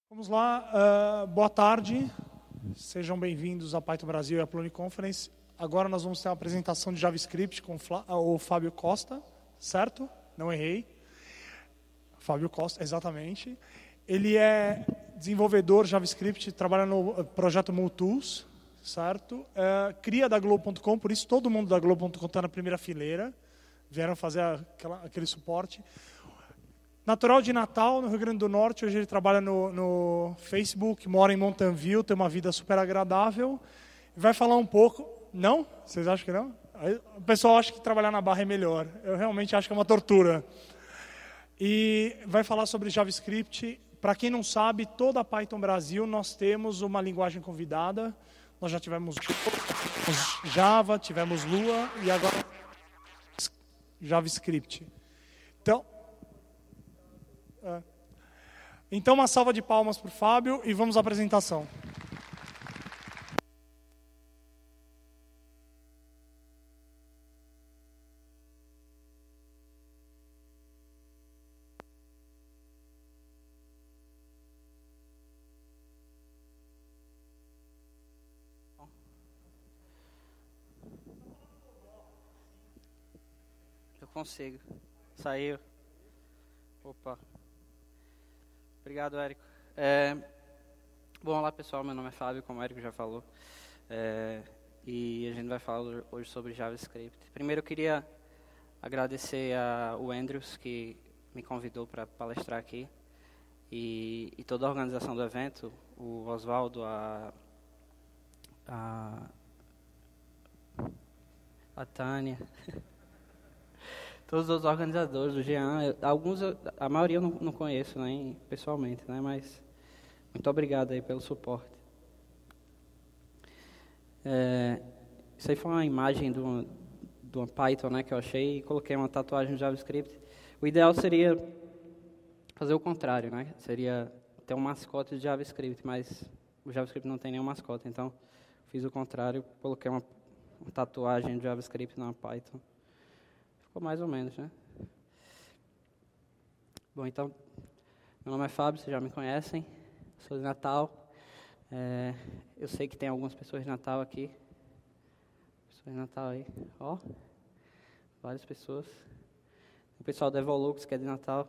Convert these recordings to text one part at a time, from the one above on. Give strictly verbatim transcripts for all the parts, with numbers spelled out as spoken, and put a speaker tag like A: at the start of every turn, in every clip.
A: Vamos lá, uh, boa tarde, sejam bem-vindos à Python Brasil e à Plone Conference. Agora nós vamos ter uma apresentação de JavaScript com o Fábio Costa, certo? Não errei. Fábio Costa, exatamente. Ele é desenvolvedor JavaScript, trabalha no projeto Multools, certo? Uh, cria da Globo ponto com, por isso todo mundo da Globo ponto com está na primeira fileira, vieram fazer aquela, aquele suporte. Natural de Natal, no Rio Grande do Norte, hoje ele trabalha no, no Facebook, mora em Mountain View, tem uma vida super agradável. Vai falar um pouco... Não? Vocês acham que não? O pessoal acha que trabalhar na Barra é melhor. Eu realmente acho que é uma tortura. E vai falar sobre JavaScript. Para quem não sabe, toda a Python Brasil nós temos uma linguagem convidada. Nós já tivemos Java, tivemos Lua e agora JavaScript. Então... Então, uma salva de palmas para o Fábio e vamos à apresentação.
B: Eu consigo. Saiu. Opa. Obrigado, Érico. É, bom, olá pessoal, meu nome é Fábio, como o Érico já falou, é, e a gente vai falar hoje sobre JavaScript. Primeiro eu queria agradecer ao Andrews, que me convidou para palestrar aqui, e, e toda a organização do evento, o Oswaldo, a, a, a Tânia... Todos os organizadores, o Jean, alguns, a maioria eu não, não conheço nem pessoalmente, né? Mas muito obrigado aí pelo suporte. É, isso aí foi uma imagem de uma, de uma Python, né, que eu achei e coloquei uma tatuagem no JavaScript. O ideal seria fazer o contrário, né? Seria ter um mascote de JavaScript, mas o JavaScript não tem nenhum mascote, então fiz o contrário, coloquei uma, uma tatuagem de JavaScript na Python. Ficou mais ou menos, né? Bom, então, meu nome é Fábio, vocês já me conhecem, sou de Natal. É, eu sei que tem algumas pessoas de Natal aqui. Pessoas de Natal aí, ó. Várias pessoas. O pessoal da Evolux, que é de Natal.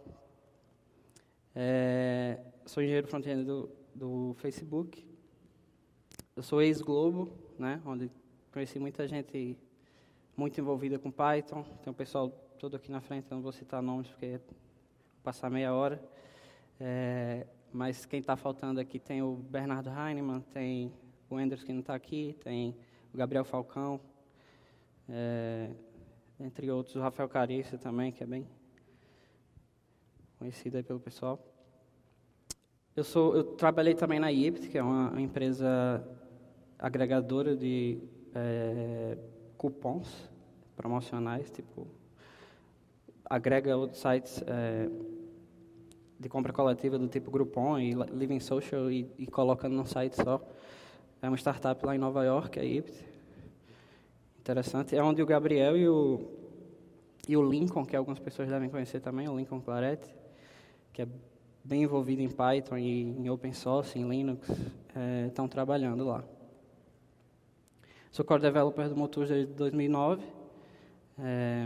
B: É, sou engenheiro front-end do, do Facebook. Eu sou ex-Globo, né? Onde conheci muita gente... muito envolvida com Python, tem um pessoal todo aqui na frente, eu não vou citar nomes porque vou passar meia hora, é, mas quem está faltando aqui tem o Bernardo Heinemann, tem o Anders que não está aqui, tem o Gabriel Falcão, é, entre outros, o Rafael Carícia também, que é bem conhecido aí pelo pessoal. Eu, sou, eu trabalhei também na Yipt, que é uma, uma empresa agregadora de... É, cupons promocionais, tipo, agrega outros sites é, de compra coletiva do tipo Groupon e Living Social e, e coloca num site só. É uma startup lá em Nova York, a Yipt. Interessante. É onde o Gabriel e o, e o Lincoln, que algumas pessoas devem conhecer também, o Lincoln Claret, que é bem envolvido em Python e em Open Source, em Linux, é, estão trabalhando lá. Sou core developer do Multools desde dois mil e nove. É,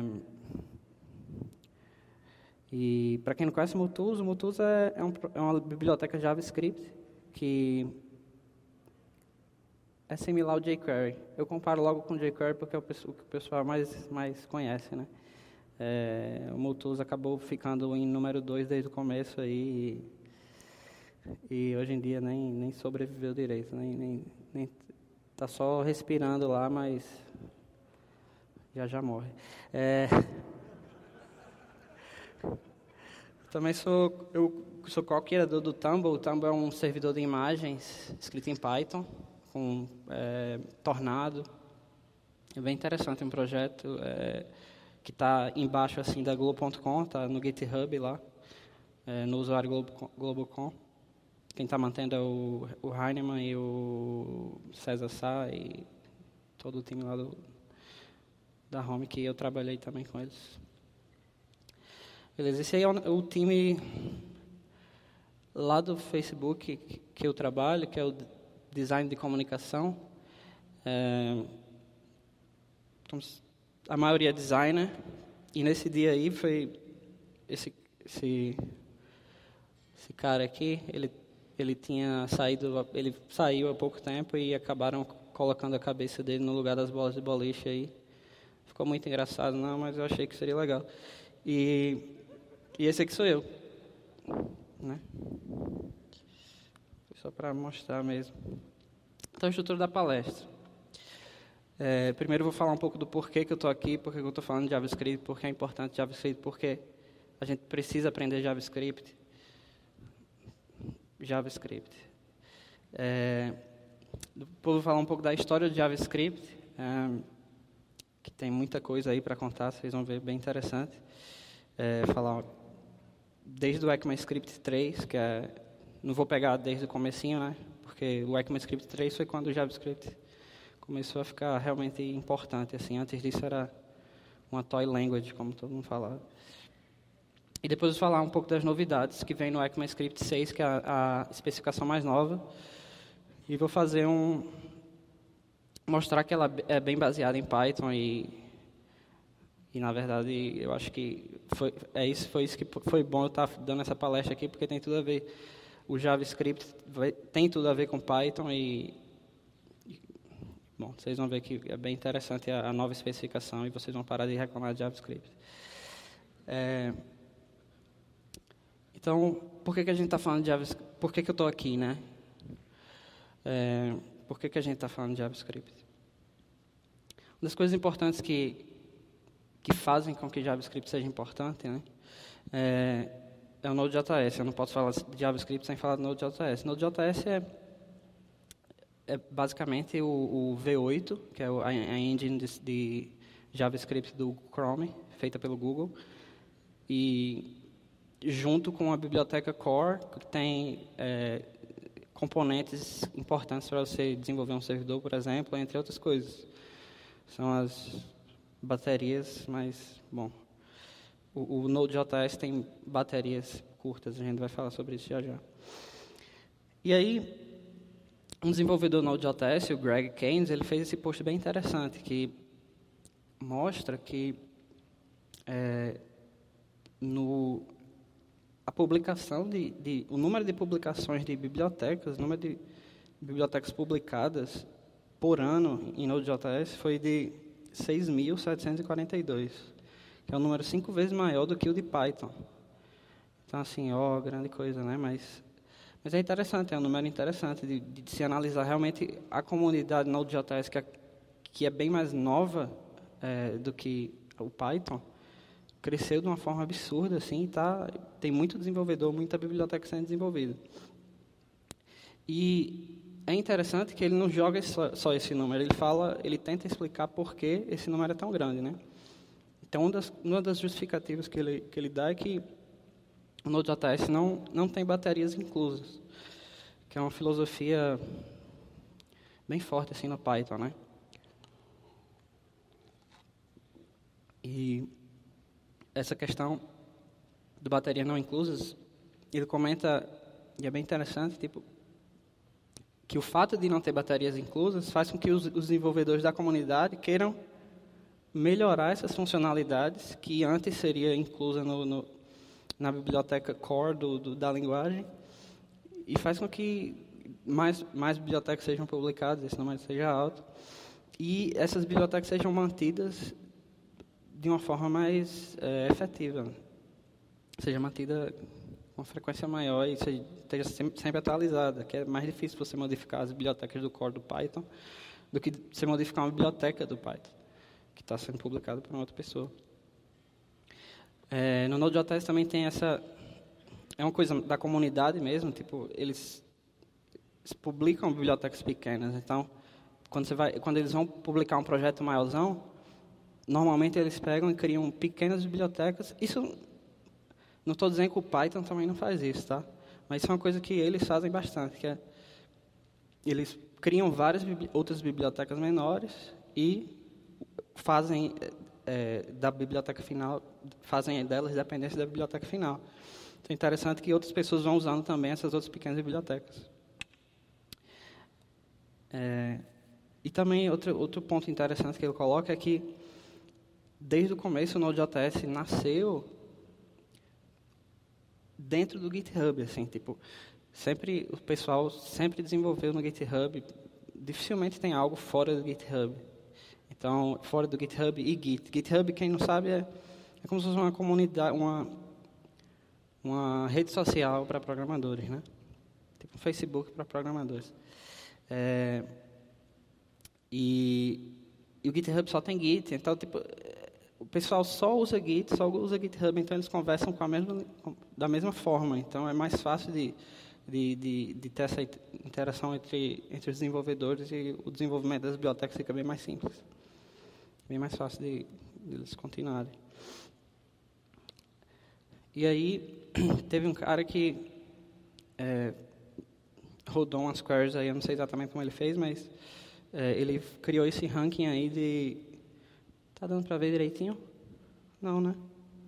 B: e, para quem não conhece o Multools, o Multools é, é, um, é uma biblioteca JavaScript que é similar ao jQuery. Eu comparo logo com o jQuery porque é o, o que o pessoal mais, mais conhece, né? É, o Multools acabou ficando em número dois desde o começo aí, e, e hoje em dia nem, nem sobreviveu direito, nem... nem, nem está só respirando lá, mas já já morre. É... Também sou, eu sou co-criador do Tumble. O Tumble é um servidor de imagens escrito em Python, com é, Tornado. É bem interessante, um projeto é, que está embaixo assim, da Globo ponto com, está no GitHub lá, é, no usuário Globo ponto com. Quem está mantendo é o, o Heinemann e o César Sá e todo o time lá do, da Home, que eu trabalhei também com eles. Beleza, esse aí é o, o time lá do Facebook que, que eu trabalho, que é o design de comunicação. É, a maioria é designer, e nesse dia aí foi esse, esse, esse cara aqui, ele, ele tinha saído, ele saiu há pouco tempo e acabaram colocando a cabeça dele no lugar das bolas de boliche aí. Ficou muito engraçado, não, mas eu achei que seria legal. E, e esse aqui sou eu, né? Só para mostrar mesmo. Então, a estrutura da palestra. É, primeiro eu vou falar um pouco do porquê que eu estou aqui, porquê que eu estou falando de JavaScript, porquê é importante JavaScript, porquê a gente precisa aprender JavaScript. JavaScript. É, vou falar um pouco da história do JavaScript, é, que tem muita coisa aí para contar, vocês vão ver, bem interessante. É, falar desde o ECMAScript três, que é, não vou pegar desde o comecinho, né? Porque o ECMAScript três foi quando o JavaScript começou a ficar realmente importante. Assim, antes disso era uma toy language, como todo mundo falava. E depois vou falar um pouco das novidades que vem no ECMAScript seis, que é a, a especificação mais nova. E vou fazer um... mostrar que ela é bem baseada em Python e, e na verdade, eu acho que foi, é isso, foi isso que foi bom eu estar dando essa palestra aqui, porque tem tudo a ver, o JavaScript vai, tem tudo a ver com Python e, e, bom, vocês vão ver que é bem interessante a, a nova especificação e vocês vão parar de reclamar de JavaScript. É, então, por que, que a gente está falando de JavaScript? Por que, que eu estou aqui, né? É, por que, que a gente está falando de JavaScript? Uma das coisas importantes que, que fazem com que JavaScript seja importante, né, é, é o Node.js. Eu não posso falar de JavaScript sem falar de Node.js. Node.js é, é basicamente o, o V oito, que é a, a engine de, de JavaScript do Chrome, feita pelo Google, e junto com a biblioteca Core, que tem... É, componentes importantes para você desenvolver um servidor, por exemplo, entre outras coisas. São as baterias, mas, bom, o, o Node.js tem baterias curtas, a gente vai falar sobre isso já já. E aí, um desenvolvedor Node.js, o Greg Keynes, ele fez esse post bem interessante, que mostra que é, no... a publicação de, de, o número de publicações de bibliotecas, o número de bibliotecas publicadas por ano em Node.js foi de seis mil setecentos e quarenta e dois, que é um número cinco vezes maior do que o de Python. Então, assim, ó, grande coisa, né? Mas, mas é interessante, é um número interessante de, de se analisar realmente a comunidade Node.js, que é, que é bem mais nova é, do que o Python, cresceu de uma forma absurda, assim, tá, tem muito desenvolvedor, muita biblioteca sendo desenvolvida. E é interessante que ele não joga só, só esse número, ele fala, ele tenta explicar por que esse número é tão grande, né? Então, uma das, uma das justificativas que ele, que ele dá é que o Node.js não, não tem baterias inclusas, que é uma filosofia bem forte, assim, no Python, né? E essa questão de baterias não inclusas, ele comenta, e é bem interessante, tipo, que o fato de não ter baterias inclusas faz com que os, os desenvolvedores da comunidade queiram melhorar essas funcionalidades que antes seria inclusa no, no, na biblioteca core do, do, da linguagem, e faz com que mais, mais bibliotecas sejam publicadas, esse número seja alto, e essas bibliotecas sejam mantidas de uma forma mais é, efetiva, seja mantida com uma frequência maior e seja, esteja sempre, sempre atualizada, que é mais difícil você modificar as bibliotecas do core do Python do que você modificar uma biblioteca do Python, que está sendo publicada por uma outra pessoa. É, no Node.js também tem essa... É uma coisa da comunidade mesmo, tipo, eles, eles publicam bibliotecas pequenas, então, quando, você vai, quando eles vão publicar um projeto maiorzão, normalmente eles pegam e criam pequenas bibliotecas. Isso, não estou dizendo que o Python também não faz isso, tá? Mas isso é uma coisa que eles fazem bastante, que é, eles criam várias bibli- outras bibliotecas menores e fazem é, da biblioteca final, fazem delas dependência da biblioteca final. Então, é interessante que outras pessoas vão usando também essas outras pequenas bibliotecas. É, e também outro, outro ponto interessante que ele coloca é que, desde o começo, o Node.js nasceu dentro do GitHub, assim, tipo, sempre, o pessoal sempre desenvolveu no GitHub, dificilmente tem algo fora do GitHub. Então, fora do GitHub e Git. GitHub, quem não sabe, é, é como se fosse uma comunidade, uma, uma rede social para programadores, né? Tipo um Facebook para programadores. É, e, e o GitHub só tem Git, então, tipo, o pessoal só usa Git, só usa GitHub, então eles conversam com a mesma, da mesma forma. Então, é mais fácil de, de, de, de ter essa interação entre, entre os desenvolvedores, e o desenvolvimento das bibliotecas fica bem mais simples. Bem mais fácil de, de eles continuarem. E aí, teve um cara que é, rodou umas queries aí, eu não sei exatamente como ele fez, mas é, ele criou esse ranking aí de... Tá dando para ver direitinho? Não, né?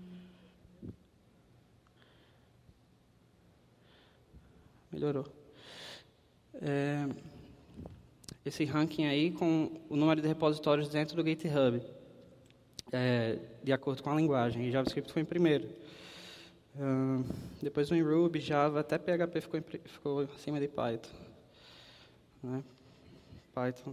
B: Melhorou. É, esse ranking aí com o número de repositórios dentro do GitHub, é, de acordo com a linguagem. E JavaScript foi em primeiro. Uh, depois vem Ruby, Java, até P H P ficou, em, ficou acima de Python. Né? Python.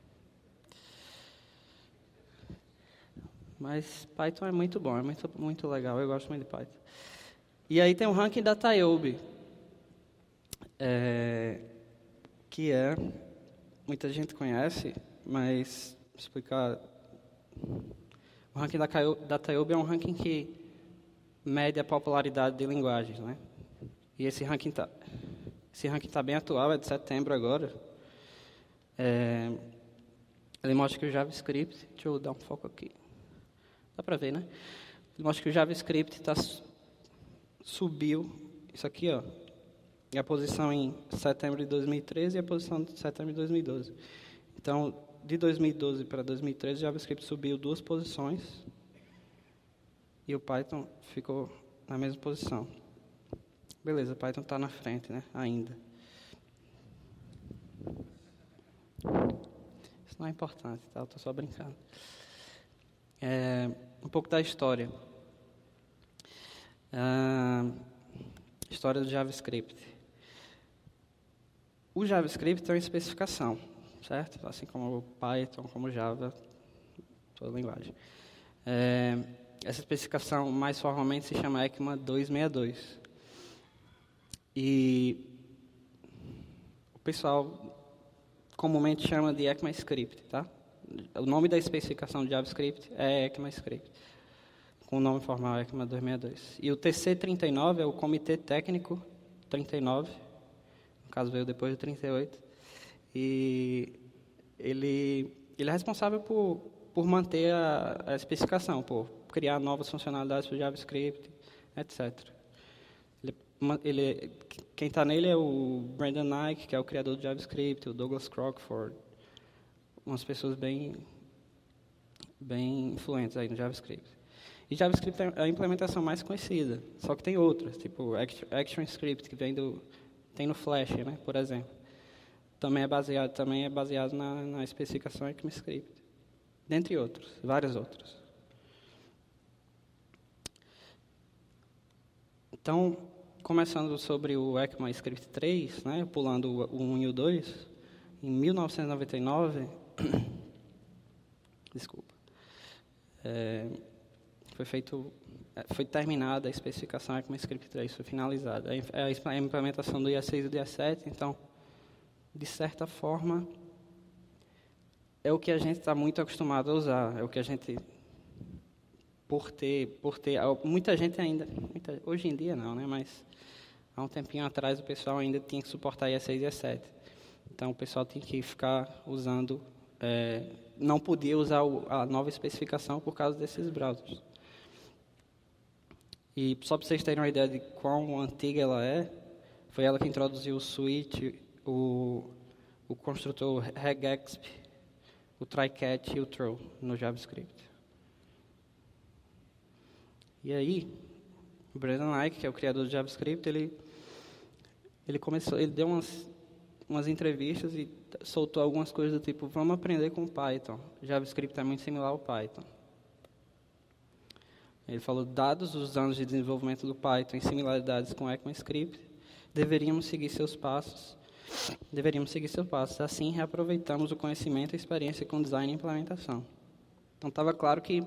B: Mas Python é muito bom, é muito, muito legal, eu gosto muito de Python. E aí tem o ranking da Tayobi, é, que é, muita gente conhece, mas vou explicar. O ranking da, da Tayobi é um ranking que mede a popularidade de linguagens, né? E esse ranking está esse ranking tá bem atual, é de setembro agora. É, ele mostra que o JavaScript, deixa eu dar um foco aqui. Dá para ver, né? Ele mostra que o JavaScript tá, subiu, isso aqui, ó, é a posição em setembro de dois mil e treze e a posição de setembro de dois mil e doze. Então, de dois mil e doze para dois mil e treze, o JavaScript subiu duas posições e o Python ficou na mesma posição. Beleza, o Python está na frente, né? Ainda. Isso não é importante, tá? Eu estou só brincando. É, um pouco da história. Ah, história do JavaScript. O JavaScript tem uma especificação, certo? Assim como o Python, como o Java, toda a linguagem. É, essa especificação, mais formalmente, se chama ECMA duzentos e sessenta e dois. E o pessoal comumente chama de ECMAScript, tá? O nome da especificação de JavaScript é ECMAScript, com o nome formal ECMA duzentos e sessenta e dois. E o T C trinta e nove é o Comitê Técnico trinta e nove, no caso veio depois do trinta e oito, e ele, ele é responsável por, por manter a, a especificação, por criar novas funcionalidades para o JavaScript, etcétera. Ele, ele, quem está nele é o Brandon Nike, que é o criador do JavaScript, o Douglas Crockford, umas pessoas bem, bem influentes aí no JavaScript. E JavaScript é a implementação mais conhecida, só que tem outras, tipo ActionScript, que vem do, tem no Flash, né, por exemplo. Também é baseado, também é baseado na, na especificação ECMAScript, dentre outros, vários outros. Então, começando sobre o ECMAScript três, né, pulando o um e o dois, em mil novecentos e noventa e nove, desculpa, é, foi feito, foi terminada a especificação ECMAScript três, foi finalizada. A implementação do I E seis e do I E sete, então, de certa forma, é o que a gente está muito acostumado a usar, é o que a gente, por ter, por ter, muita gente ainda, muita, hoje em dia não, né, mas há um tempinho atrás o pessoal ainda tinha que suportar I E seis e I E sete. Então, o pessoal tinha que ficar usando, é, não podia usar o, a nova especificação por causa desses browsers. E só para vocês terem uma ideia de quão antiga ela é, foi ela que introduziu o switch, o, o construtor regexp, o try-catch e o throw no JavaScript. E aí, O Brendan Eich, que é o criador do JavaScript, ele, ele começou, ele deu umas, umas entrevistas e soltou algumas coisas do tipo, vamos aprender com Python. O JavaScript é muito similar ao Python. Ele falou, dados os anos de desenvolvimento do Python em similaridades com ECMAScript, deveríamos seguir seus passos, deveríamos seguir seus passos. Assim, reaproveitamos o conhecimento e experiência com design e implementação. Então, estava claro que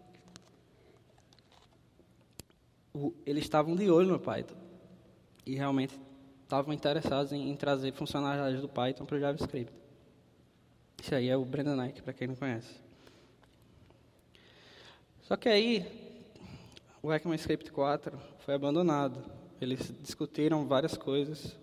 B: o, eles estavam de olho no Python e realmente estavam interessados em, em trazer funcionalidades do Python para o JavaScript. Isso aí é o Brendan Eich, para quem não conhece. Só que aí, o ECMAScript quatro foi abandonado. Eles discutiram várias coisas.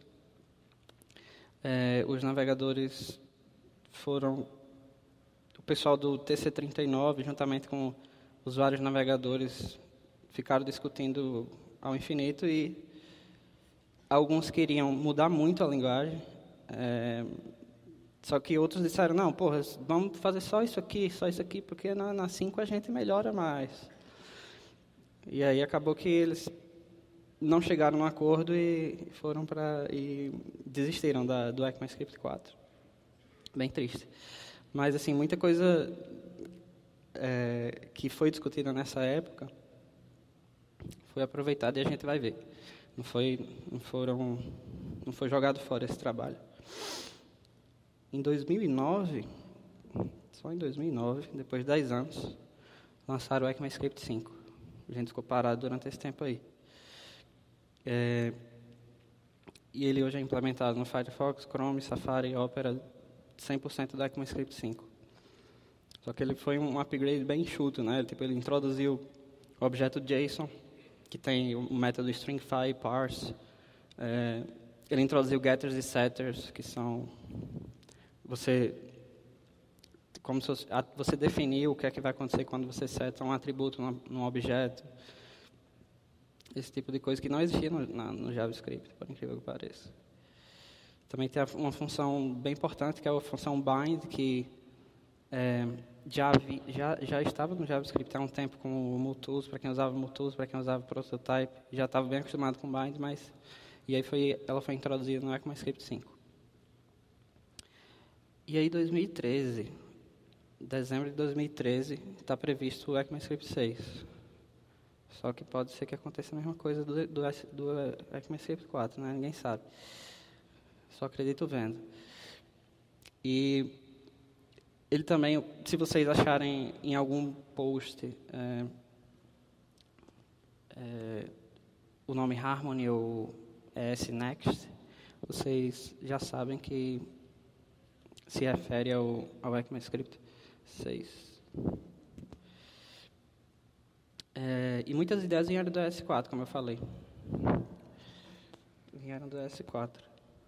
B: É, os navegadores foram... O pessoal do T C trinta e nove, juntamente com os vários navegadores, ficaram discutindo ao infinito e alguns queriam mudar muito a linguagem, é, só que outros disseram, não, porra, vamos fazer só isso aqui, só isso aqui, porque na, na cinco a gente melhora mais. E aí acabou que eles não chegaram num acordo e foram para e desistiram da, do ECMAScript quatro. Bem triste. Mas, assim, muita coisa é, que foi discutida nessa época foi aproveitada e a gente vai ver. Não foi, não foram, não foi jogado fora esse trabalho. Em dois mil e nove, só em dois mil e nove, depois de dez anos, lançaram o ECMAScript cinco. A gente ficou parado durante esse tempo aí. É, e ele hoje é implementado no Firefox, Chrome, Safari, Opera, cem por cento do ECMAScript cinco. Só que ele foi um upgrade bem enxuto, né? Tipo, ele introduziu o objeto JSON, que tem o método stringify, parse. É, ele introduziu getters e setters, que são você como se você, você definir o que é que vai acontecer quando você seta um atributo num, num objeto. Esse tipo de coisa que não existia no, na, no JavaScript, por incrível que pareça. Também tem uma função bem importante, que é a função bind, que é, já, vi, já, já estava no JavaScript há um tempo com o MulTools, para quem usava MulTools, para quem usava Prototype, já estava bem acostumado com bind, mas e aí foi, ela foi introduzida no ECMAScript cinco. E aí, em dois mil e treze, dezembro de dois mil e treze, está previsto o ECMAScript seis. Só que pode ser que aconteça a mesma coisa do, do, do ECMAScript quatro, né? Ninguém sabe. Só acredito vendo. E ele também, se vocês acharem em algum post é, é, o nome Harmony ou E S Next, vocês já sabem que se refere ao, ao ECMAScript seis. É, e muitas ideias vieram do E S quatro, como eu falei. Vieram do E S quatro.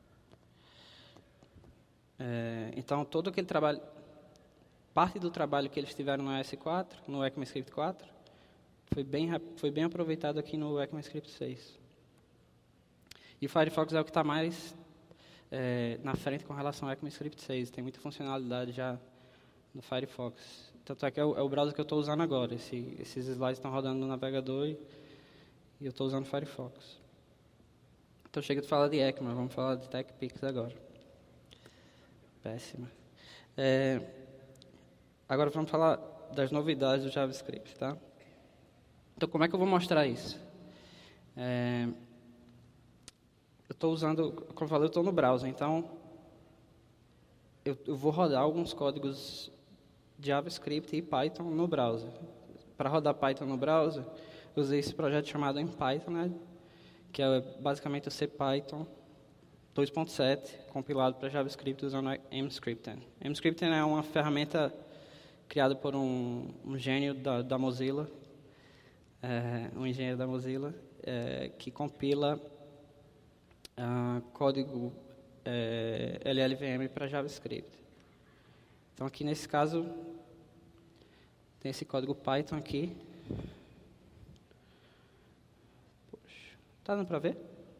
B: É, então, todo aquele trabalho, parte do trabalho que eles tiveram no E S quatro, no ECMAScript quatro, foi bem, foi bem aproveitado aqui no ECMAScript seis. E o Firefox é o que está mais é, na frente com relação ao ECMAScript seis. Tem muita funcionalidade já no Firefox. Tanto é que é o, é o browser que eu estou usando agora. Esse, esses slides estão rodando no navegador e, e eu estou usando o Firefox. Então, chega de falar de ECMA, vamos falar de TechPix agora. Péssima. É, agora vamos falar das novidades do JavaScript, tá? Então, como é que eu vou mostrar isso? É, eu estou usando, como eu falei, eu estou no browser, então eu, eu vou rodar alguns códigos JavaScript e Python no browser. Para rodar Python no browser, eu usei esse projeto chamado MPython, né, que é basicamente o CPython dois ponto sete, compilado para JavaScript usando Emscripten. Emscripten é uma ferramenta criada por um, um gênio da, da Mozilla, é, um engenheiro da Mozilla, é, que compila uh, código é, L L V M para JavaScript. Então, aqui nesse caso, tem esse código Python aqui. Poxa, tá dando para ver?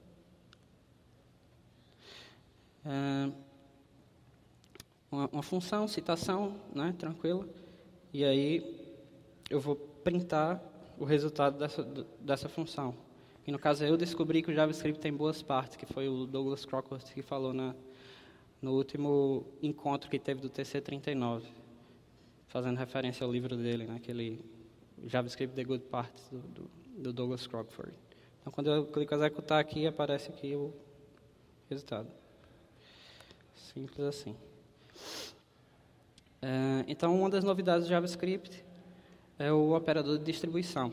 B: É, uma, uma função, citação, né, tranquila. E aí, eu vou printar o resultado dessa, dessa função. E no caso eu descobri que o JavaScript tem boas partes, que foi o Douglas Crockett que falou na, no último encontro que teve do T C trinta e nove, fazendo referência ao livro dele, né, aquele JavaScript The Good Parts, do, do, do Douglas Crockford. Então, quando eu clico em executar aqui, aparece aqui o resultado. Simples assim. É, então, uma das novidades do JavaScript é o operador de distribuição,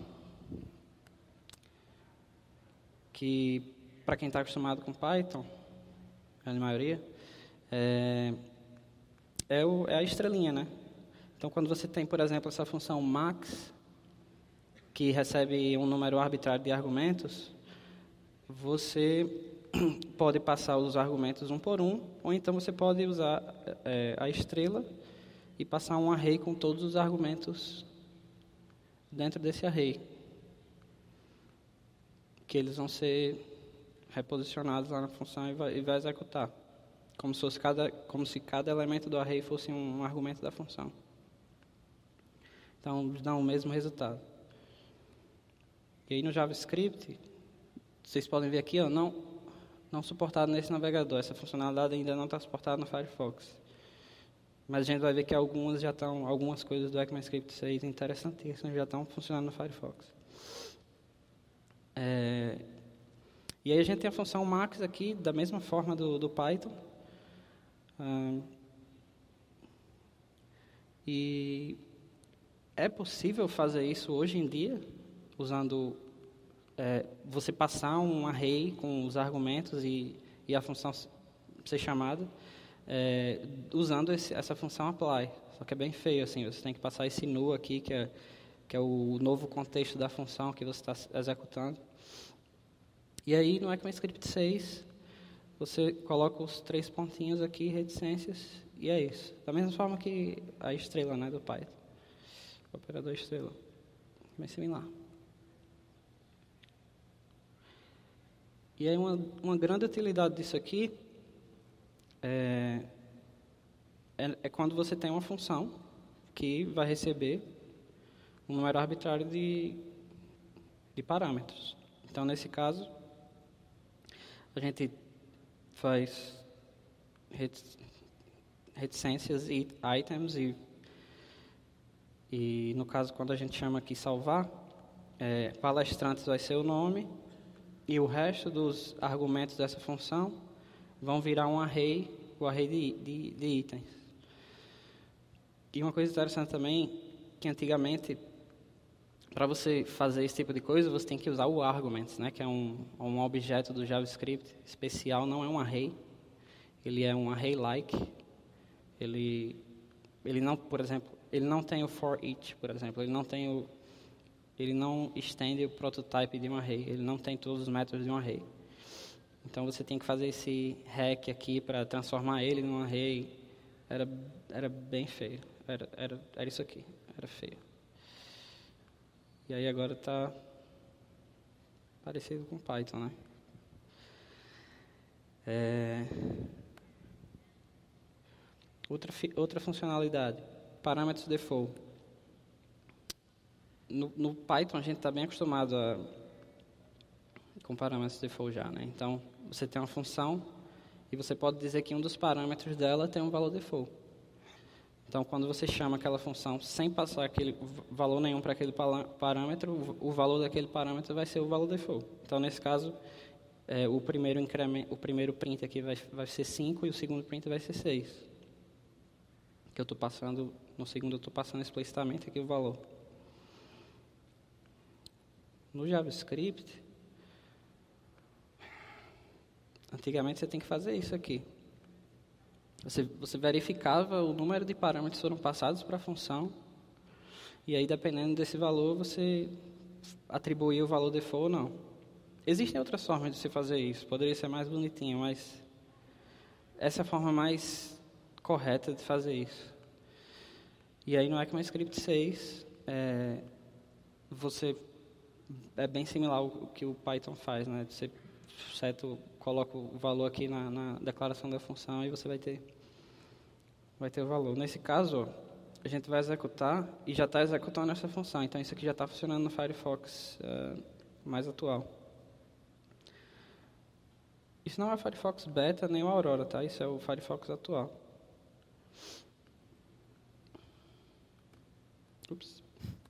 B: que, para quem está acostumado com Python, a maioria, é, é, o, é a estrelinha, né? Então, quando você tem, por exemplo, essa função max, que recebe um número arbitrário de argumentos, você pode passar os argumentos um por um, ou então você pode usar é, a estrela e passar um array com todos os argumentos dentro desse array, que eles vão ser reposicionados lá na função e vai, e vai executar, como se, fosse cada, como se cada elemento do array fosse um, um argumento da função. Então, dá o mesmo resultado. E aí no JavaScript, vocês podem ver aqui, ó, não, não suportado nesse navegador. Essa funcionalidade ainda não está suportada no Firefox. Mas a gente vai ver que algumas já estão, algumas coisas do ECMAScript seis interessantíssimas já estão funcionando no Firefox. É, e aí a gente tem a função max aqui, da mesma forma do, do Python. Ah, e é possível fazer isso hoje em dia, usando, é, você passar um array com os argumentos e, e a função ser chamada, é, usando esse, essa função apply. Só que é bem feio, assim, você tem que passar esse nu aqui, que é, que é o novo contexto da função que você está executando. E aí, no ECMAScript seis, você coloca os três pontinhos aqui, reticências, e é isso. Da mesma forma que a estrela, né, do Python. O operador estrela. Bem similar. E aí, uma, uma grande utilidade disso aqui é, é, é quando você tem uma função que vai receber um número arbitrário de, de parâmetros. Então, nesse caso, a gente faz reticências e items, e, e no caso, quando a gente chama aqui salvar, é, palestrantes vai ser o nome, e o resto dos argumentos dessa função vão virar um array, o array de, de, de itens. E uma coisa interessante também, que antigamente, para você fazer esse tipo de coisa, você tem que usar o arguments, né, que é um, um objeto do JavaScript especial, não é um array, ele é um array-like. Ele, ele não, por exemplo, ele não tem o for each, por exemplo, ele não tem o, ele não estende o prototype de um array, ele não tem todos os métodos de um array. Então você tem que fazer esse hack aqui para transformar ele num array. Era, era bem feio, era, era, era isso aqui, era feio. E aí agora está parecido com Python, né? É... Outra, outra funcionalidade, parâmetros default. No, no Python a gente está bem acostumado a, com parâmetros default já, né? Então, você tem uma função e você pode dizer que um dos parâmetros dela tem um valor default. Então, quando você chama aquela função sem passar aquele valor nenhum para aquele parâmetro, o valor daquele parâmetro vai ser o valor default. Então, nesse caso, é, o, primeiro incremento, o primeiro print aqui vai, vai ser cinco e o segundo print vai ser seis. Que eu estou passando, no segundo eu estou passando explicitamente aqui o valor. No JavaScript, antigamente você tem que fazer isso aqui. Você, você verificava o número de parâmetros que foram passados para a função, e aí, dependendo desse valor, você atribuía o valor default ou não. Existem outras formas de se fazer isso, poderia ser mais bonitinho, mas essa é a forma mais correta de fazer isso. E aí, no ECMAScript seis, é, você... é bem similar ao que o Python faz, né? Você certo, coloca o valor aqui na, na declaração da função e você vai ter, vai ter o valor. Nesse caso, a gente vai executar e já está executando essa função. Então, isso aqui já está funcionando no Firefox uh, mais atual. Isso não é o Firefox Beta nem o Aurora, tá? Isso é o Firefox atual. Ups.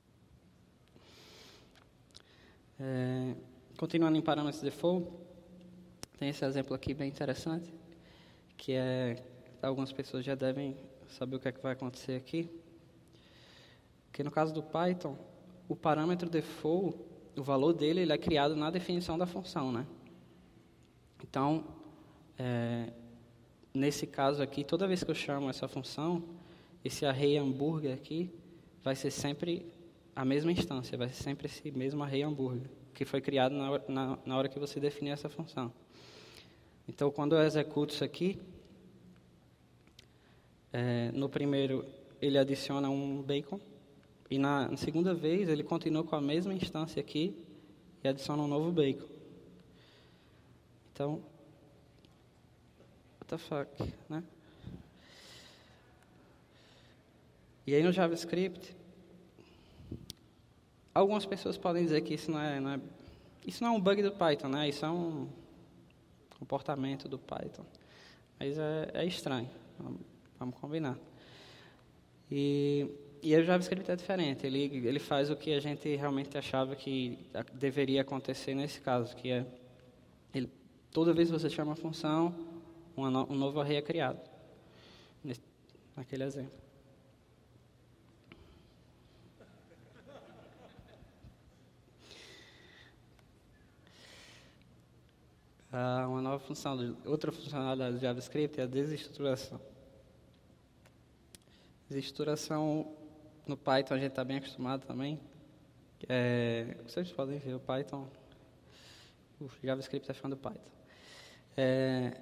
B: É, continuando em parâmetros default, tem esse exemplo aqui bem interessante, que é, algumas pessoas já devem saber o que é que vai acontecer aqui, que no caso do Python, o parâmetro default, o valor dele, ele é criado na definição da função, né? Então, é, nesse caso aqui, toda vez que eu chamo essa função, esse array hambúrguer aqui vai ser sempre a mesma instância, vai ser sempre esse mesmo array hambúrguer, que foi criado na hora, na, na hora que você definiu essa função. Então, quando eu executo isso aqui, é, no primeiro ele adiciona um bacon, e na, na segunda vez ele continua com a mesma instância aqui e adiciona um novo bacon. Então, what the fuck, né? E aí no JavaScript, algumas pessoas podem dizer que isso não é, não é, isso não é um bug do Python, né? Isso é um comportamento do Python. Mas é, é estranho, vamos, vamos combinar. E, e o JavaScript é diferente, ele, ele faz o que a gente realmente achava que deveria acontecer nesse caso, que é, ele, toda vez que você chama uma função, uma no, um novo array é criado, nesse, naquele exemplo. Ah, uma nova função, outra funcionalidade do JavaScript é a desestruturação. Desestruturação no Python a gente está bem acostumado também. É, vocês podem ver o Python, o JavaScript é fã do Python. É,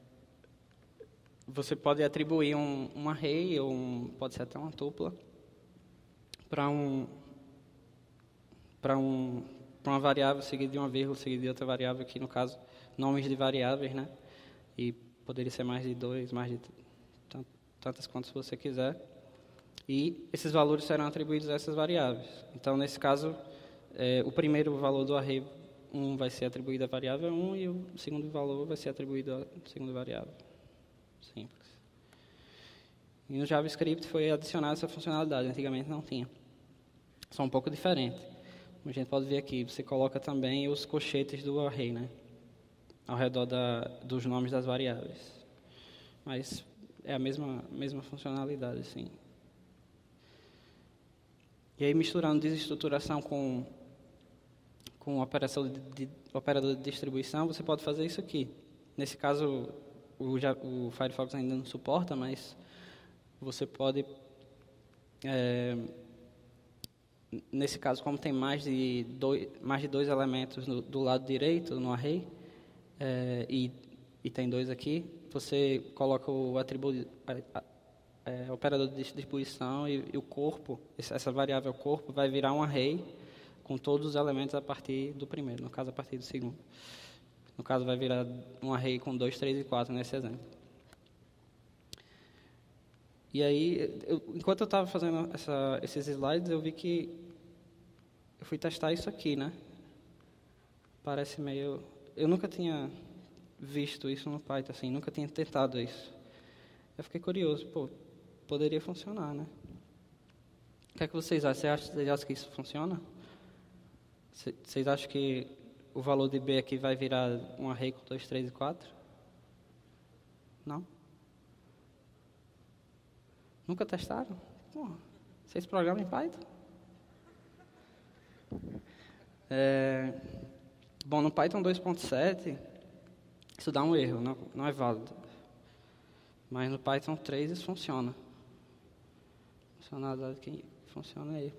B: você pode atribuir um, um array, ou um, pode ser até uma tupla, para um, para um, para uma variável seguida de uma vírgula, seguida de outra variável, aqui no caso, nomes de variáveis, né? E poderia ser mais de dois, mais de tantas quantas você quiser. E esses valores serão atribuídos a essas variáveis. Então, nesse caso, é, o primeiro valor do array um vai ser atribuído à variável um e o segundo valor vai ser atribuído à segunda variável. Simples. E no JavaScript foi adicionada essa funcionalidade, antigamente não tinha. Só um pouco diferente. Como a gente pode ver aqui, você coloca também os colchetes do array, né? Ao redor da, dos nomes das variáveis. Mas é a mesma, mesma funcionalidade, sim. E aí, misturando desestruturação com, com operação de, de, operador de distribuição, você pode fazer isso aqui. Nesse caso, o, o Firefox ainda não suporta, mas você pode... É, nesse caso, como tem mais de dois, mais de dois elementos no, do lado direito, no array, é, e, e tem dois aqui, você coloca o atributo... É, operador de distribuição e, e o corpo, essa variável corpo, vai virar um array com todos os elementos a partir do primeiro, no caso, a partir do segundo. No caso, vai virar um array com dois, três e quatro nesse exemplo. E aí, eu, enquanto eu estava fazendo essa, esses slides, eu vi que eu fui testar isso aqui, né? Parece meio... Eu nunca tinha visto isso no Python, assim, nunca tinha tentado isso. Eu fiquei curioso, pô, poderia funcionar, né? O que é que vocês acham? Vocês acham, vocês acham que isso funciona? Vocês acham que o valor de B aqui vai virar um array com dois, três e quatro? Não? Nunca testaram? Pô, vocês programam em Python? É, bom, no Python dois ponto sete, isso dá um erro, não, não é válido. Mas no Python três isso funciona. Funcionalidade que funciona aí.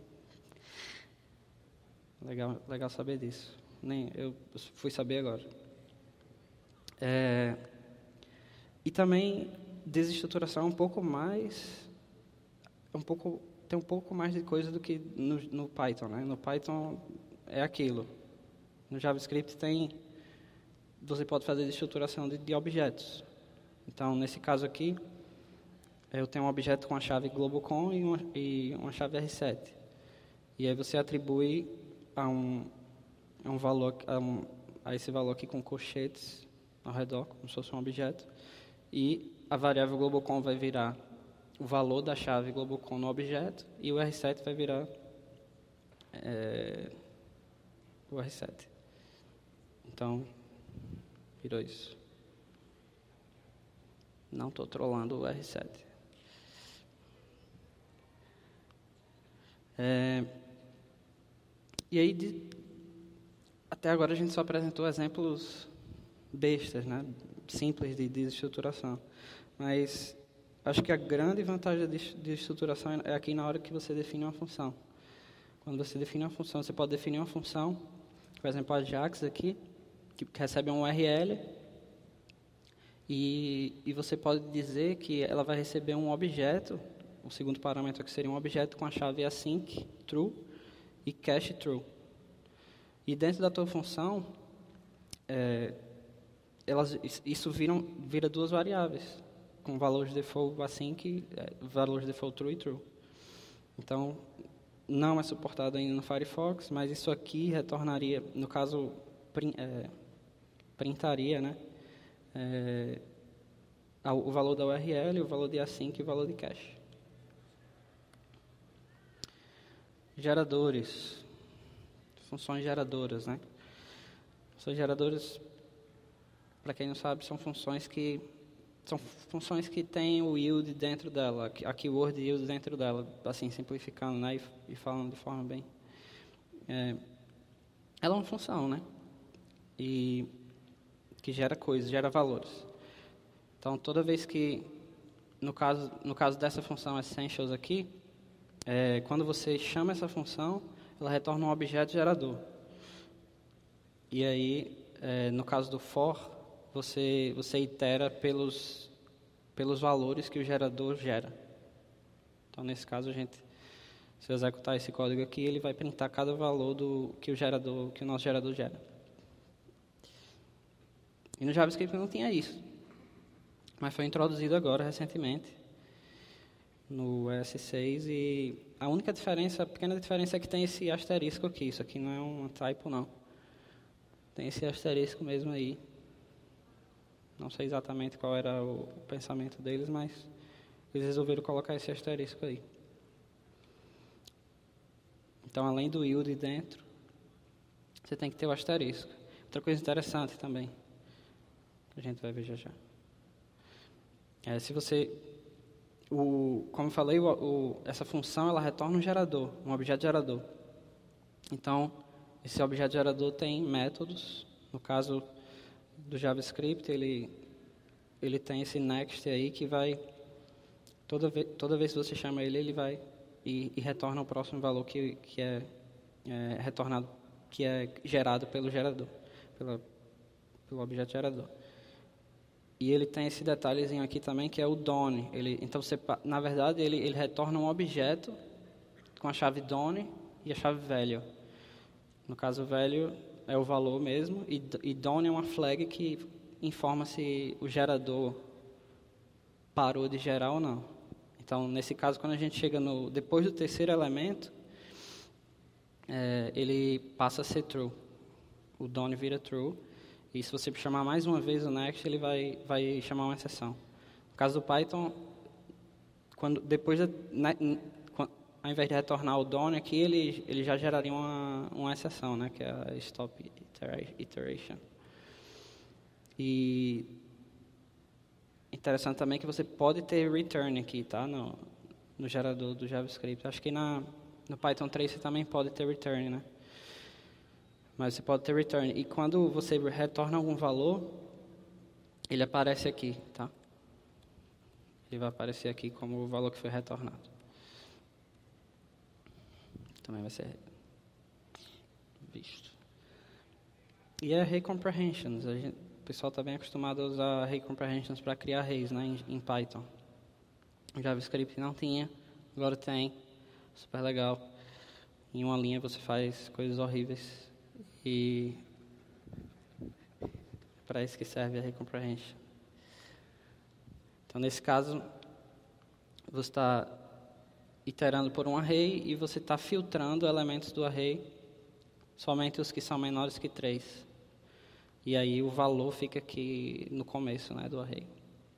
B: Legal, legal saber disso. Nem eu fui saber agora. É, e também desestruturação é um pouco mais, um pouco tem um pouco mais de coisa do que no, no Python, né? No Python é aquilo. No JavaScript tem, você pode fazer desestruturação de, de objetos. Então, nesse caso aqui, eu tenho um objeto com a chave globocom e uma, e uma chave R sete. E aí você atribui a um, a um valor, a, um, a esse valor aqui com colchetes ao redor, como se fosse um objeto. E a variável global_com vai virar o valor da chave global_com no objeto, e o R sete vai virar é, o R sete. Então, virou isso. Não estou trollando o R sete. É, e aí, de, até agora a gente só apresentou exemplos bestas, né? Simples de desestruturação. Mas acho que a grande vantagem de desestruturação é aqui na hora que você define uma função. Quando você define uma função, você pode definir uma função, por exemplo, a Ajax aqui, que recebe um U R L, e, e você pode dizer que ela vai receber um objeto, o segundo parâmetro que seria um objeto com a chave async true e cache true. E dentro da tua função, é, elas, isso viram, vira duas variáveis, com valores default async, é, valores default true e true. Então, não é suportado ainda no Firefox, mas isso aqui retornaria, no caso, prin, é, printaria, né, é, o valor da U R L, o valor de async e o valor de cache. Geradores. Funções geradoras, né? Funções geradoras, para quem não sabe, são funções que são funções que têm o yield dentro dela, a keyword yield dentro dela, assim, simplificando, né, e, e falando de forma bem... É, ela é uma função, né? E que gera coisas, gera valores. Então, toda vez que, no caso, no caso dessa função essentials aqui, é, quando você chama essa função, ela retorna um objeto gerador. E aí, é, no caso do for, você, você itera pelos, pelos valores que o gerador gera. Então, nesse caso, a gente, se eu executar esse código aqui, ele vai printar cada valor do, que, o gerador, que o nosso gerador gera. E no JavaScript não tinha isso. Mas foi introduzido agora, recentemente, no E S seis, e a única diferença, a pequena diferença é que tem esse asterisco aqui. Isso aqui não é um typo, não. Tem esse asterisco mesmo aí. Não sei exatamente qual era o, o pensamento deles, mas eles resolveram colocar esse asterisco aí. Então, além do yield dentro, você tem que ter o asterisco. Outra coisa interessante também, que a gente vai ver já já. É, se você... O, como eu falei, o, o, essa função ela retorna um gerador, um objeto gerador. Então, esse objeto gerador tem métodos. No caso do JavaScript, ele, ele tem esse next aí que vai... Toda, ve, toda vez que você chama ele, ele vai e, e retorna o próximo valor que, que é, é retornado, que é gerado pelo gerador, pela, pelo objeto gerador. E ele tem esse detalhezinho aqui também, que é o done. Ele, então, você, na verdade, ele, ele retorna um objeto com a chave done e a chave value. No caso, value é o valor mesmo, e, e done é uma flag que informa se o gerador parou de gerar ou não. Então, nesse caso, quando a gente chega no depois do terceiro elemento, é, ele passa a ser true. O done vira true. E se você chamar mais uma vez o next, ele vai, vai chamar uma exceção. No caso do Python, quando, depois de, né, quando, ao invés de retornar o done aqui, ele, ele já geraria uma, uma exceção, né, que é a stop iteration. E interessante também que você pode ter return aqui, tá, no, no gerador do JavaScript. Acho que na, no Python três você também pode ter return, né? Mas você pode ter return. E quando você retorna algum valor, ele aparece aqui, tá? Ele vai aparecer aqui como o valor que foi retornado. Também vai ser visto. E é array comprehensions. A gente, o pessoal está bem acostumado a usar array comprehensions para criar arrays, né, em, em Python. O JavaScript não tinha, agora tem. Super legal. Em uma linha você faz coisas horríveis. E para isso que serve a array comprehension. Então, nesse caso, você está iterando por um array e você está filtrando elementos do array, somente os que são menores que três. E aí o valor fica aqui no começo, né, do array.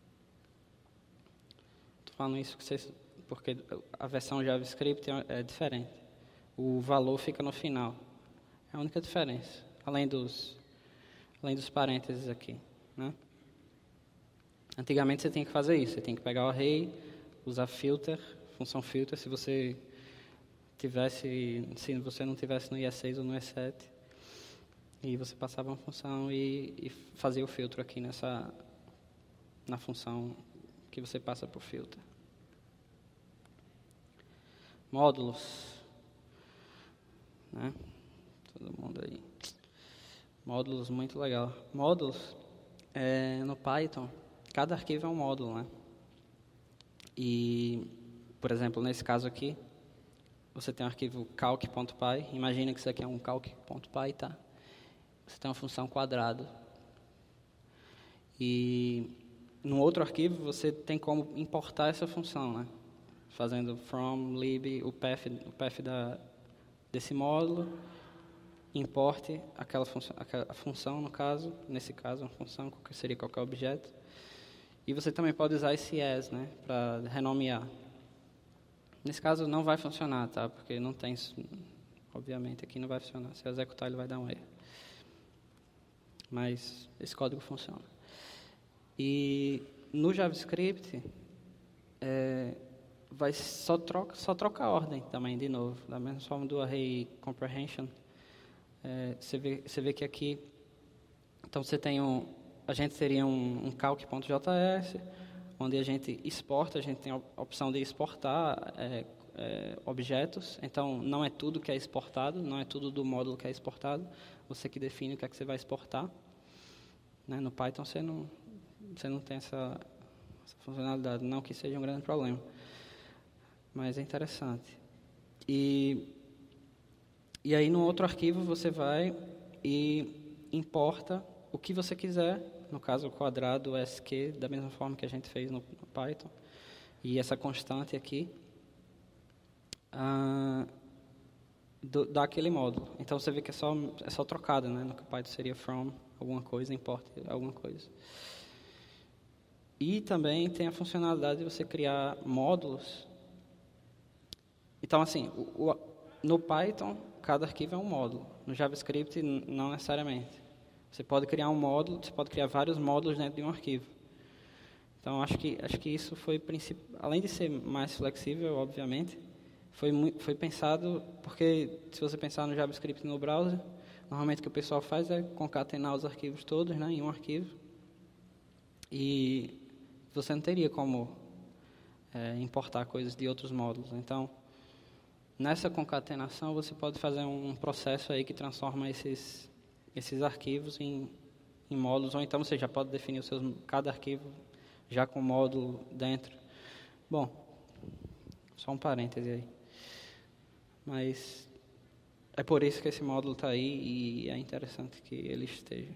B: Estou falando isso que vocês, porque a versão JavaScript é diferente. O valor fica no final. É a única diferença, além dos, além dos parênteses aqui, né? Antigamente você tinha que fazer isso, você tem que pegar o array, usar filter, função filter, se você tivesse, se você não tivesse no I E seis ou no I E sete, e você passava uma função e, e fazia o filtro aqui nessa, na função que você passa por filter. Módulos, né? Todo mundo aí. Módulos, muito legal. Módulos, é, no Python, cada arquivo é um módulo, né? E, por exemplo, nesse caso aqui, você tem um arquivo calc.py. Imagina que isso aqui é um calc.py, tá? Você tem uma função quadrado. E no outro arquivo você tem como importar essa função, né? Fazendo from lib o path, o path da, desse módulo, importe aquela função, aquela função, no caso, nesse caso, uma função que seria qualquer objeto. E você também pode usar esse as, né, para renomear. Nesse caso não vai funcionar, tá? Porque não tem, obviamente, aqui não vai funcionar. Se eu executar, ele vai dar um erro. Mas esse código funciona. E no JavaScript, é, vai só troca, só troca a ordem também, de novo. Da mesma forma do array comprehension. É, você, vê, você vê que aqui, então você tem um, a gente teria um, um calc.js, onde a gente exporta, a gente tem a opção de exportar é, é, objetos. Então, não é tudo que é exportado, não é tudo do módulo que é exportado. Você que define o que é que você vai exportar. Né? No Python, você não, você não tem essa, essa funcionalidade. Não que seja um grande problema. Mas é interessante. E, e aí, no outro arquivo, você vai e importa o que você quiser. No caso, o quadrado, o S Q, da mesma forma que a gente fez no, no Python. E essa constante aqui, ah, do, daquele módulo. Então, você vê que é só, é só trocado, né? No que o Python seria from alguma coisa, import alguma coisa. E também tem a funcionalidade de você criar módulos. Então, assim, o, o, no Python, cada arquivo é um módulo. No JavaScript, não necessariamente. Você pode criar um módulo, você pode criar vários módulos dentro de um arquivo. Então, acho que, acho que isso foi, além de ser mais flexível, obviamente, foi, foi pensado, porque se você pensar no JavaScript no browser, normalmente o que o pessoal faz é concatenar os arquivos todos, né, em um arquivo. E você não teria como é, importar coisas de outros módulos. Então, nessa concatenação, você pode fazer um processo aí que transforma esses... esses arquivos em, em módulos, ou então você já pode definir os seus, cada arquivo já com módulo dentro. Bom, só um parêntese aí. Mas é por isso que esse módulo está aí e é interessante que ele esteja.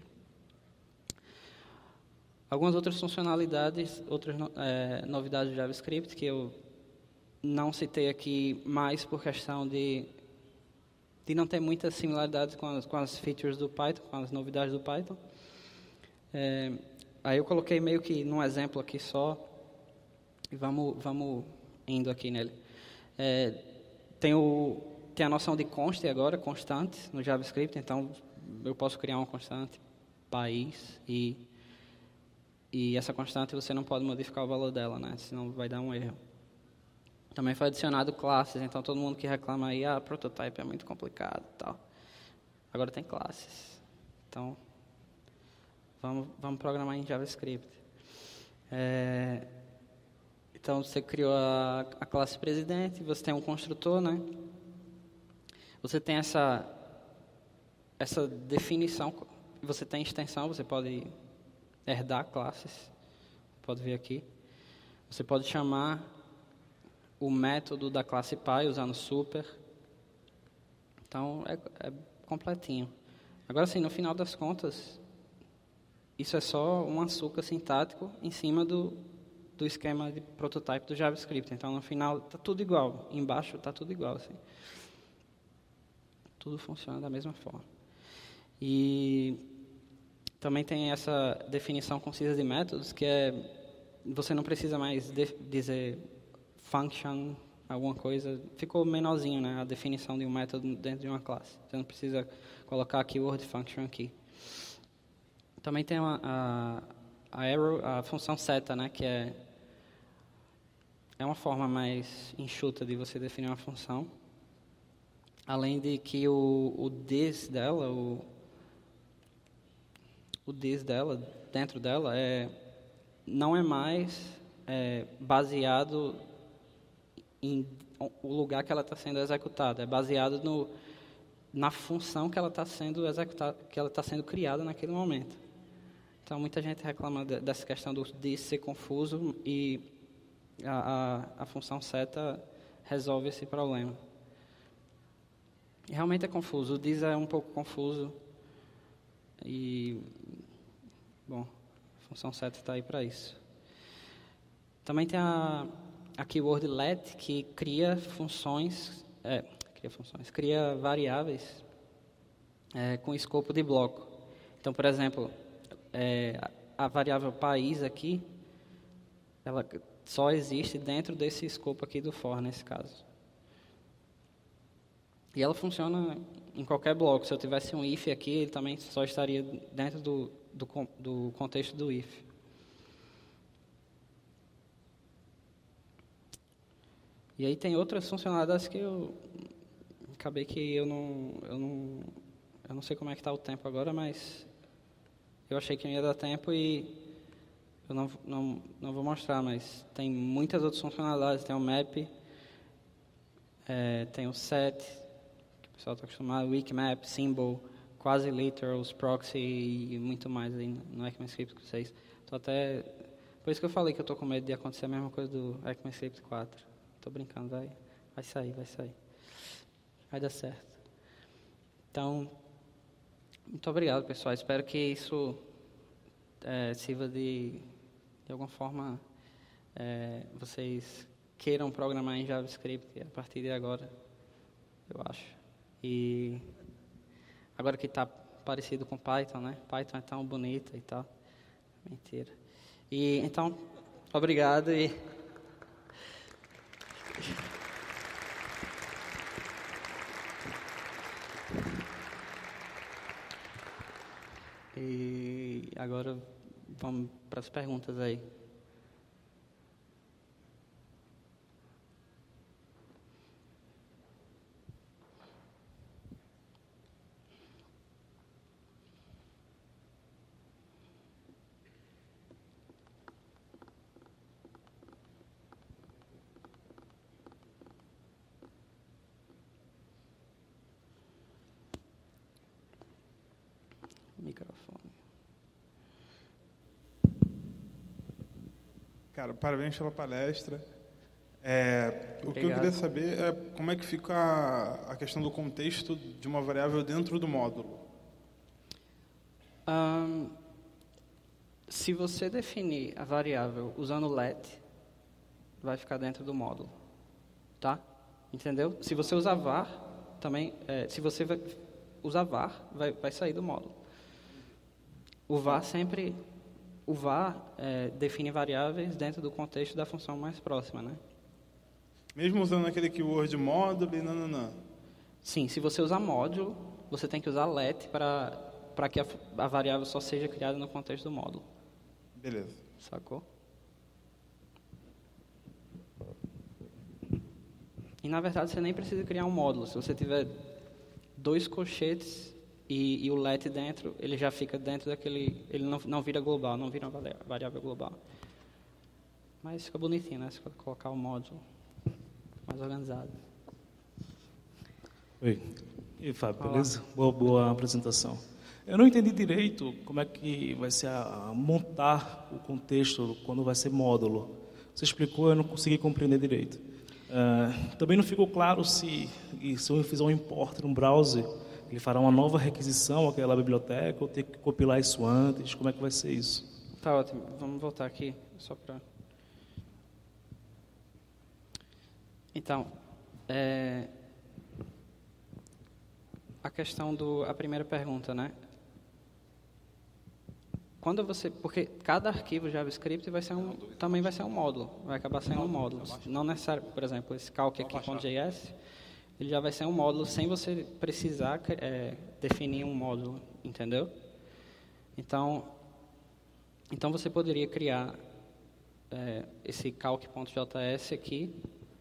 B: Algumas outras funcionalidades, outras é, novidades do JavaScript que eu não citei aqui mais por questão de de não ter muitas similaridades com as, com as features do Python, com as novidades do Python. É, aí eu coloquei meio que num exemplo aqui só, e vamos, vamos indo aqui nele. É, tem, o, tem a noção de const agora, constante, no JavaScript, então eu posso criar uma constante, país, e, e essa constante você não pode modificar o valor dela, né? Senão vai dar um erro. Também foi adicionado classes, então todo mundo que reclama aí, ah, prototype é muito complicado e tal. Agora tem classes. Então, vamos, vamos programar em JavaScript. É, então, você criou a, a classe presidente, você tem um construtor, né? Você tem essa, essa definição, você tem extensão, você pode herdar classes, pode ver aqui. Você pode chamar o método da classe Py usando super. Então, é, é completinho. Agora, sim, no final das contas, isso é só um açúcar sintático em cima do, do esquema de prototype do JavaScript. Então, no final, está tudo igual. Embaixo está tudo igual. Assim. Tudo funciona da mesma forma. E também tem essa definição concisa de métodos, que é, você não precisa mais de, dizer function, alguma coisa, ficou menorzinho, né, a definição de um método dentro de uma classe. Você não precisa colocar keyword function aqui. Também tem uma, a, a arrow, a função seta, né, que é, é uma forma mais enxuta de você definir uma função. Além de que o, o this dela, o, o this dela, dentro dela, é, não é mais é, baseado em o lugar que ela está sendo executada, é baseado no, na função que ela está sendo executada, que ela está sendo criada naquele momento. Então, muita gente reclama de, dessa questão do this ser confuso e a, a, a função seta resolve esse problema. Realmente é confuso, o this é um pouco confuso e, bom, a função seta está aí para isso. Também tem a, a keyword let, que cria funções, é, cria funções, cria variáveis é, com escopo de bloco. Então, por exemplo, é, a, a variável país aqui, ela só existe dentro desse escopo aqui do for, nesse caso. E ela funciona em qualquer bloco. Se eu tivesse um if aqui, ele também só estaria dentro do, do, do contexto do if. E aí tem outras funcionalidades que eu acabei que eu não, eu não, eu não sei como é que está o tempo agora, mas eu achei que não ia dar tempo e eu não, não, não vou mostrar, mas tem muitas outras funcionalidades. Tem o map, é, tem o set, que o pessoal está acostumado, wikmap, symbol, quasi-literals, proxy e muito mais aí no ECMAScript seis. Tô até, por isso que eu falei que eu estou com medo de acontecer a mesma coisa do ECMAScript quatro. Estou brincando, vai, vai sair, vai sair. Vai dar certo. Então, muito obrigado, pessoal. Espero que isso é, sirva de, de alguma forma, é, vocês queiram programar em JavaScript a partir de agora, eu acho. E agora que está parecido com Python, né? Python é tão bonito e tal. Mentira. E, então, obrigado e... E agora vamos para as perguntas aí. Microfone.
C: Cara, parabéns pela palestra. É, o que eu queria saber é como é que fica a, a questão do contexto de uma variável dentro do módulo.
B: Um, se você definir a variável usando let, vai ficar dentro do módulo, tá? Entendeu? Se você usar var, também, é, se você vai usar var, vai, vai sair do módulo. O var sempre, o var é, define variáveis dentro do contexto da função mais próxima, né?
C: Mesmo usando aquele keyword módulo e nananã?
B: Sim, se você usar módulo, você tem que usar let para para que a, a variável só seja criada no contexto do módulo.
C: Beleza.
B: Sacou? E, na verdade, você nem precisa criar um módulo. Se você tiver dois colchetes e, e o let dentro, ele já fica dentro daquele... Ele não, não vira global, não vira uma variável global. Mas fica bonitinho, né? Se colocar o módulo mais organizado.
D: Oi. E aí, Fábio, beleza? Boa, boa apresentação. Eu não entendi direito como é que vai ser a, a montar o contexto quando vai ser módulo. Você explicou, eu não consegui compreender direito. Uh, também não ficou claro se, se eu fizer um import no browser, ele fará uma nova requisição àquela biblioteca ou ter que compilar isso antes. Como é que vai ser isso?
B: Tá ótimo. Vamos voltar aqui só para... Então, é... a questão do... A primeira pergunta, né? quando você, porque cada arquivo JavaScript vai ser um, também vai ser um módulo, vai acabar sendo um módulo. Não necessário, por exemplo, esse calc aqui com J S, ele já vai ser um módulo sem você precisar é, definir um módulo, entendeu? Então, então você poderia criar é, esse calc.js aqui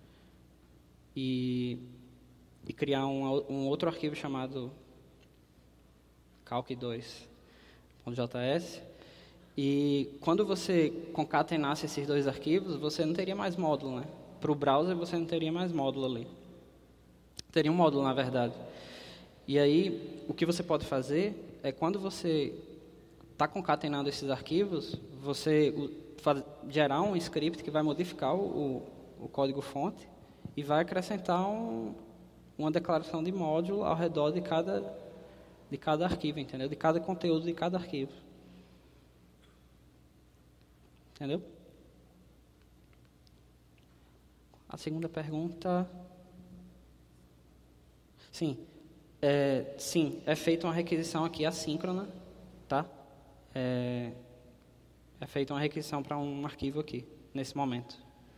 B: e, e criar um, um outro arquivo chamado calc dois ponto j s. E quando você concatenasse esses dois arquivos, você não teria mais módulo, né? Para o browser, você não teria mais módulo ali. Teria um módulo, na verdade. E aí, o que você pode fazer é, quando você está concatenando esses arquivos, você faz, gerar um script que vai modificar o, o código-fonte e vai acrescentar um, uma declaração de módulo ao redor de cada, de cada arquivo, entendeu? De cada conteúdo de cada arquivo. Entendeu? A segunda pergunta... Sim, é, sim, é feita uma requisição aqui assíncrona, tá? É, é feita uma requisição para um arquivo aqui, nesse momento.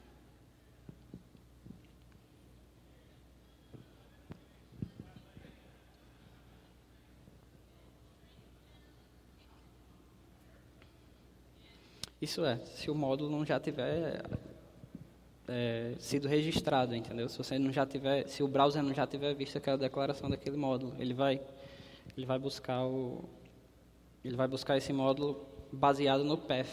B: Isso é, se o módulo não já tiver é, sido registrado, entendeu? Se você não já tiver, se o browser não já tiver visto aquela declaração daquele módulo, ele vai, ele vai buscar o, ele vai buscar esse módulo baseado no path.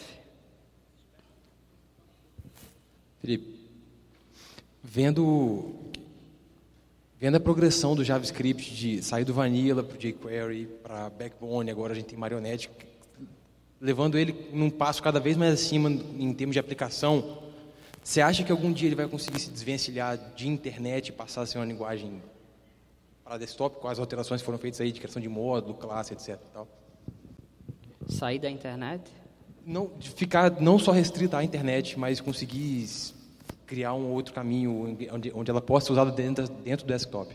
E: Felipe, vendo, vendo a progressão do JavaScript de sair do Vanilla para o jQuery, para Backbone, agora a gente tem Marionette, levando ele num passo cada vez mais acima em termos de aplicação, você acha que algum dia ele vai conseguir se desvencilhar de internet e passar a ser uma linguagem para desktop, com as alterações que foram feitas aí de criação de módulo, classe, etc e tal?
B: Sair da internet?
E: Não, de ficar não só restrita à internet, mas conseguir criar um outro caminho onde, onde ela possa ser usada dentro, dentro do desktop.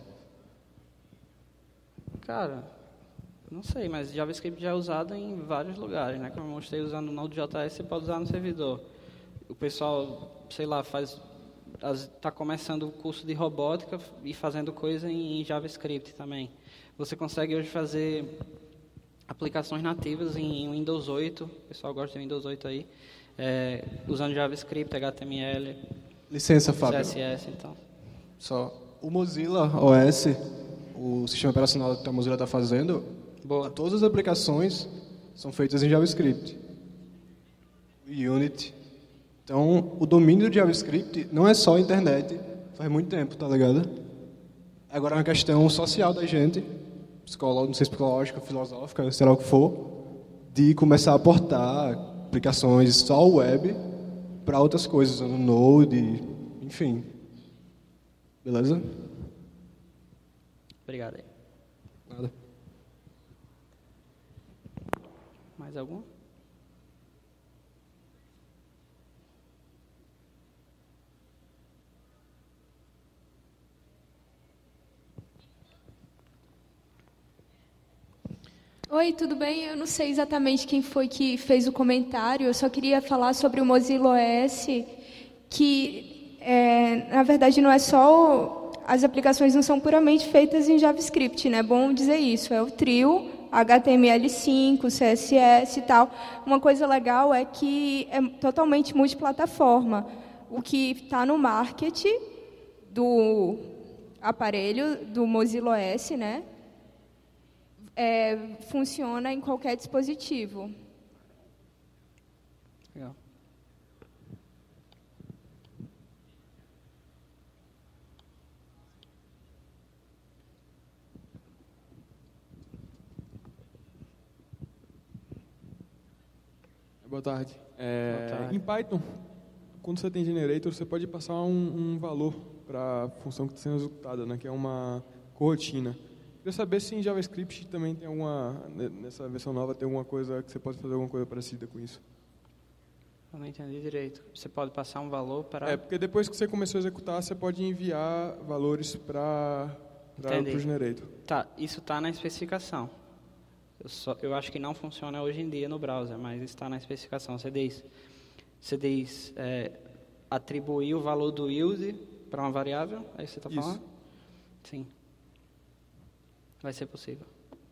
B: Cara, não sei, mas JavaScript já é usado em vários lugares, né? Como eu mostrei usando o Node.js, você pode usar no servidor. O pessoal, sei lá, faz, está começando o curso de robótica e fazendo coisa em JavaScript também. Você consegue hoje fazer aplicações nativas em Windows oito, o pessoal gosta de Windows oito aí, é, usando JavaScript, H T M L,
F: Licença, Fábio.
B: C S S, então.
F: Só, o Mozilla O S, o sistema operacional que a Mozilla está fazendo,
B: Boa.
F: todas as aplicações são feitas em JavaScript. Unity. Então, o domínio de JavaScript não é só a internet, faz muito tempo, tá ligado? Agora é uma questão social da gente, psicológica, não sei se psicológica, filosófica, sei lá o que for, de começar a aportar aplicações só web para outras coisas, usando Node, enfim. Beleza?
B: Obrigado aí.
F: Nada.
B: Mais algum?
G: Oi, tudo bem? Eu não sei exatamente quem foi que fez o comentário, eu só queria falar sobre o Mozilla O S, que, é, na verdade, não é só... As aplicações não são puramente feitas em JavaScript, né? É bom dizer isso. É o trio, H T M L cinco, C S S e tal. Uma coisa legal é que é totalmente multiplataforma. O que está no market do aparelho, do Mozilla O S, né? É, funciona em qualquer dispositivo.
B: Legal.
H: Boa tarde. É,
B: Boa tarde.
H: Em Python, quando você tem generator, você pode passar um, um valor para a função que está sendo executada, né, que é uma corotina. Queria saber se em JavaScript também tem alguma, nessa versão nova, tem alguma coisa que você pode fazer alguma coisa parecida com isso.
B: Eu não entendi direito. Você pode passar um valor para...
H: É, porque depois que você começou a executar, você pode enviar valores para o generator.
B: Tá, isso está na especificação. Eu, só, eu acho que não funciona hoje em dia no browser, mas está na especificação. Você diz, você diz é, atribuir o valor do use para uma variável, é isso que você está falando? Sim. Vai ser possível.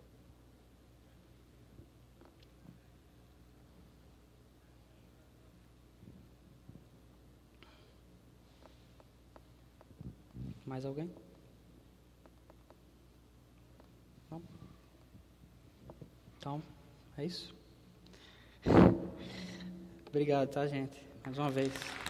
B: Mais alguém? Não? Então, é isso. Obrigado, tá, gente? Mais uma vez.